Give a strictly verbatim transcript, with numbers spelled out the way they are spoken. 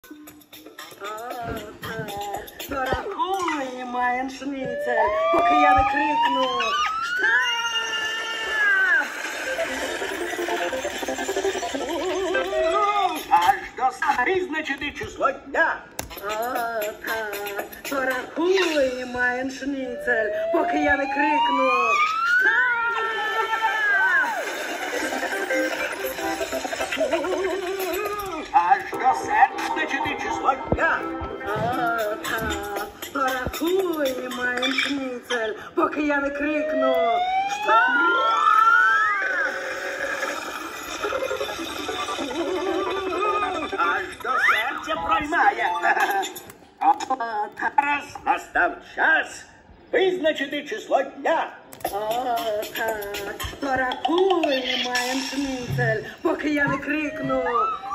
Порахуй, маєн шницель, поки я не крикну. Аж до визначити число дня. А, так, порахуй, маєн шницель, поки я не крикну. Аж до визначити число дня. А, так, порахуй, маєн шницель, поки я не крикну. Аж до серця проймає. А зараз настав час визначити число дня. А, так, порахуй, маєн шницель, поки я не крикну.